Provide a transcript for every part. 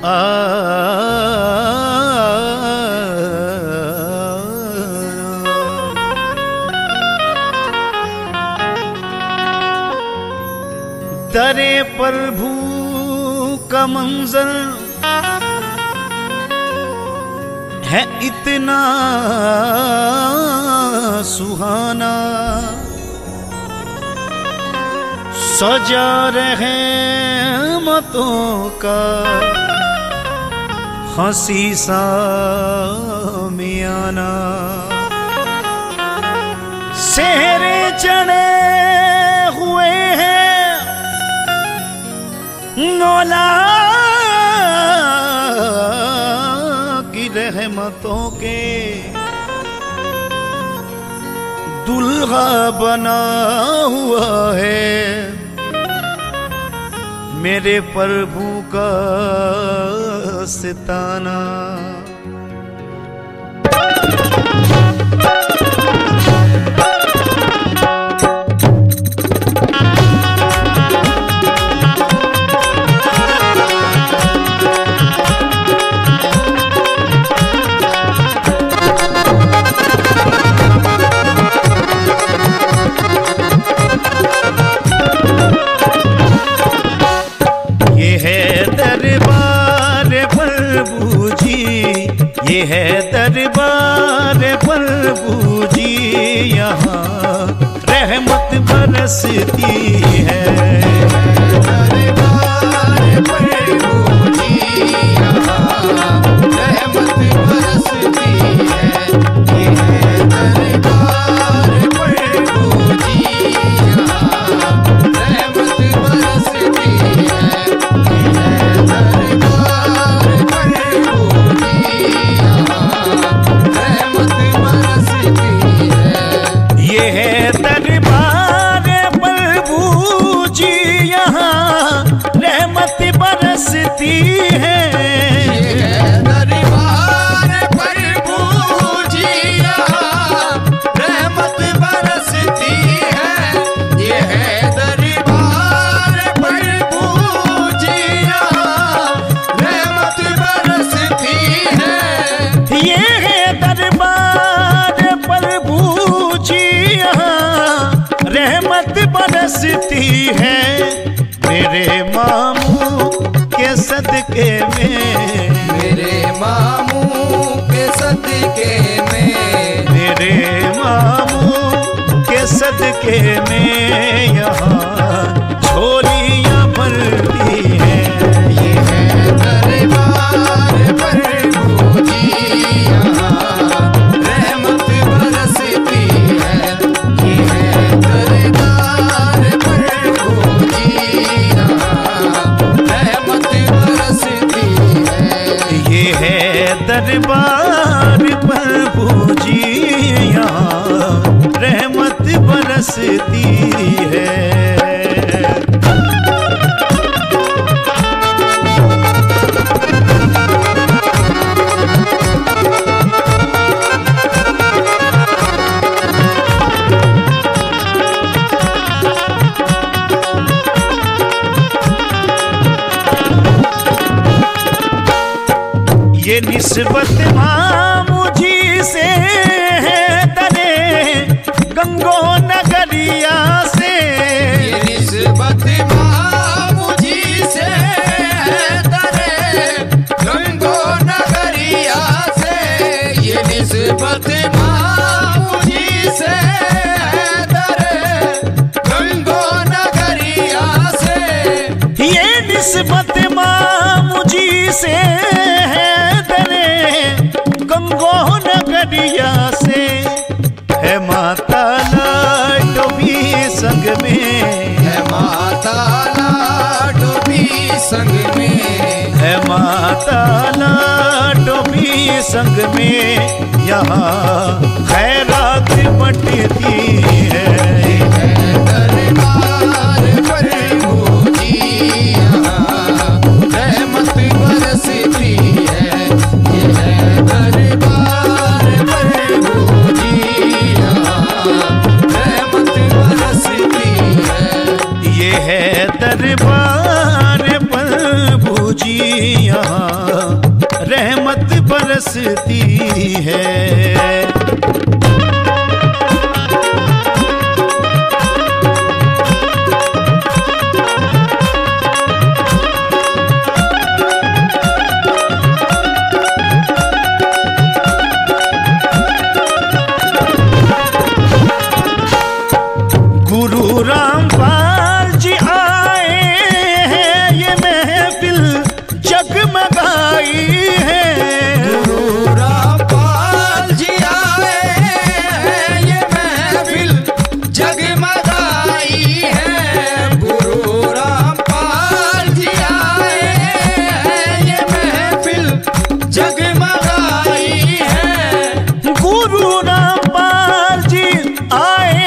दरे प्रभु का मंजर है इतना सुहाना, सजा रहमतों का हंसी सामियाना। सेहरे चढ़े हुए हैं मौला की रहमतों के, दुल्हा बना हुआ है मेरे प्रभु का सिताना। ये है दरबार प्रभु जी, यहाँ रहमत बरसती है। दरबार प्रभु जी, यहाँ रहमत बरसती है। ये है दरबार प्रभु जी, यहाँ रहमत बरसती है। ये है दरबार प्रभु जी, यहाँ रहमत बरसती है। ये है दरबार प्रभु जी, यहाँ रहमत बरसती है। ये है दरबार प्रभु जी, यहाँ रहमत बरसती है। ये है दरबार प्रभु जी, यहाँ रहमत बरसती है। मेरे मामू के सदके में, मेरे मामू के सदके में, मेरे मामू के सदके में यहाँ झोलियाँ भरती हैं। ये है दरबार प्रभु जी, यहाँ रहमत बरसती है। ये है दरबार प्रभु जी, यहाँ रहमत बरसती है। ये है दरबार प्रभु जी, यहाँ रहमत बरसती है। ये निस्बत मामू जी से है दरे गंगो नगरिया से। ये निस्बत मामू जी से है दरे गंगो नगरिया से। ये निस्बत मामू जी से है दरे गंगो नगरिया से। ये निस्बत मामू जी से गंगो नगरिया से है। माता लाडो भी संग में, है माता लाडो भी संग में, है माता लाडो भी संग में। यहाँ खैरात बटती है। दरबार प्रभु जी, यहाँ रहमत बरसती है। ये है दरबार प्रभु जी, यहाँ रहमत बरसती है। ये है दरबार प्रभु जी, यहाँ रहमत बरसती है। गुरु रामपाल जी आए हैं, ये महफिल जगमगाई है। गुरु रामपाल जी आए हैं, ये महफिल जगमगाई है। गुरु रामपाल जी आए हैं, ये महफिल जगमगाई है। गुरु रामपाल जी आए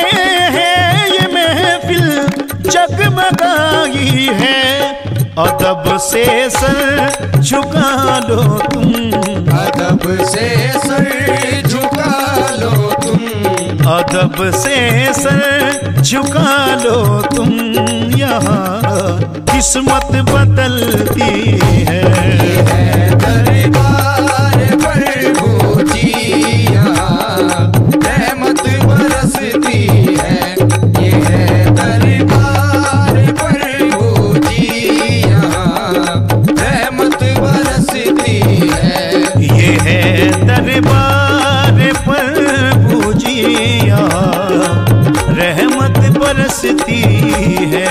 जगमगाई है। अदब से सर झुका लो तुम, अदब से सर झुका लो तुम, अदब से सर झुका लो तुम। यहाँ किस्मत बदलती है। दरबार प्रभु जी, यहाँ रहमत बरसती है। ये है दरबार प्रभु जी, यहाँ रहमत बरसती है। ये है दरबार प्रभु जी, यहाँ रहमत बरसती है।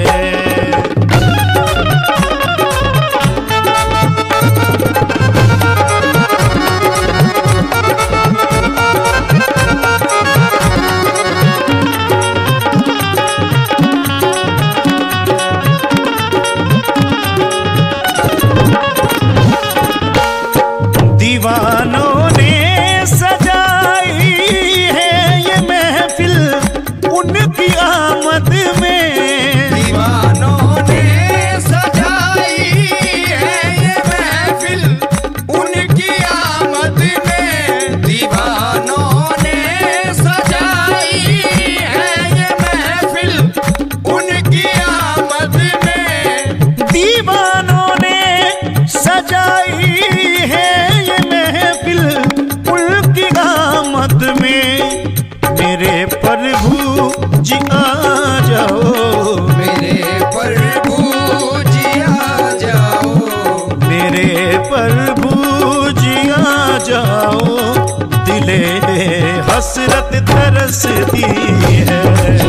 दीवानों ने सजाई है ये महफिल उनकी आमद में। दीवानों ने सजाई है ये महफिल उनकी आमद में। दीवानों ने सजाई है ये महफिल उनकी आमद में। दीवानों ने सजाई है ये महफिल उनकी आमद में। मेरे प्रभु जी आ जाओ, मेरे प्रभु जी आ जाओ, मेरे प्रभु जी आ जाओ। दिले हसरत तरसती है।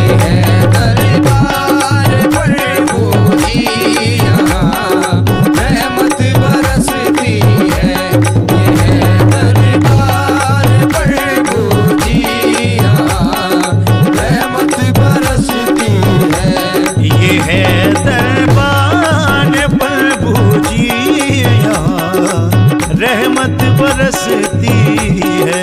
दरबार प्रभु जी, यहाँ रहमत बरसती है। ये है दरबार प्रभु जी, यहाँ रहमत बरसती है। ये है दरबार प्रभु जी, यहाँ रहमत बरसती है।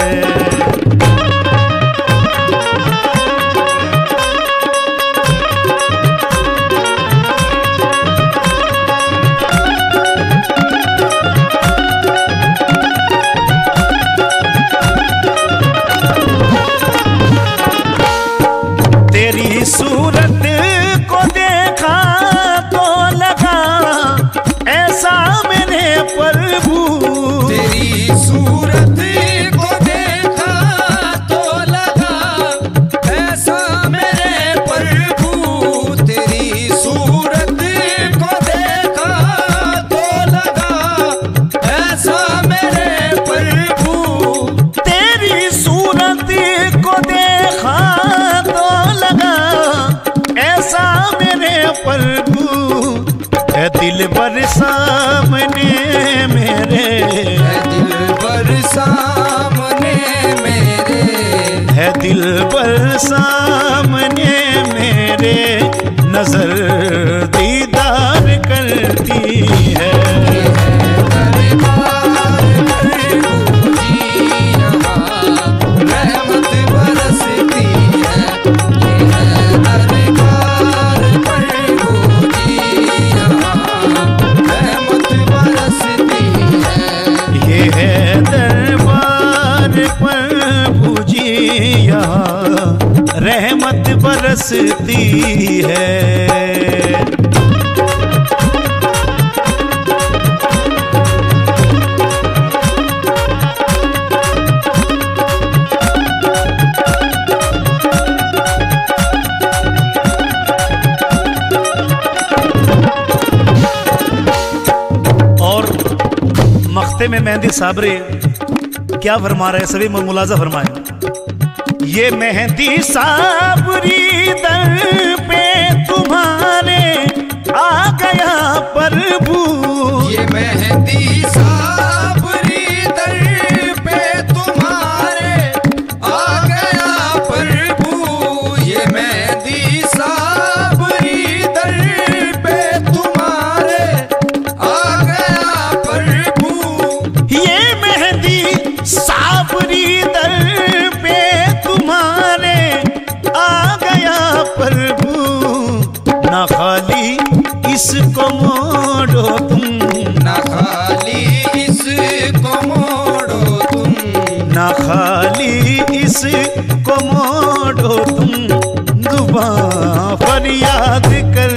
तेरी सूरत को देखा तो लगा ऐसा मेरे प्रभु। तेरी सूरत को देखा तो लगा ऐसा मेरे प्रभु। तेरी सूरत को देखा तो लगा ऐसा मेरे प्रभु। तेरी सूरत को देखा तो लगा ऐसा मेरे प्रभु। है दिल बर सामने मेरे, है दिल बर सामने मेरे, है दिल बर सामने मेरे। नजर दीदार करती है। रहमत बरसती है। रहमत बरसती है। ये है दरबार प्रभु जी, यहाँ रहमत बरसती है। माथे में मेहंदी साबरे क्या फरमा रहे सभी मुलाजा फरमाए। ये मेहंदी साबरी दर पे तुम्हारे आ गया प्रभु, ये मेहंदी साबरी दर पे तुम्हारे आ गया प्रभु, ये मेहंदी साबरी दर पे तुम्हारे आ गया प्रभु, ये मेहंदी साबरी दर पे तुम्हारे आ गया प्रभु। ना खाली इसको मोड़ो तुम, ना खाली इसको मोड़ो तुम, ना खाली इसको मोड़ो तुम, दुआ फरियाद कर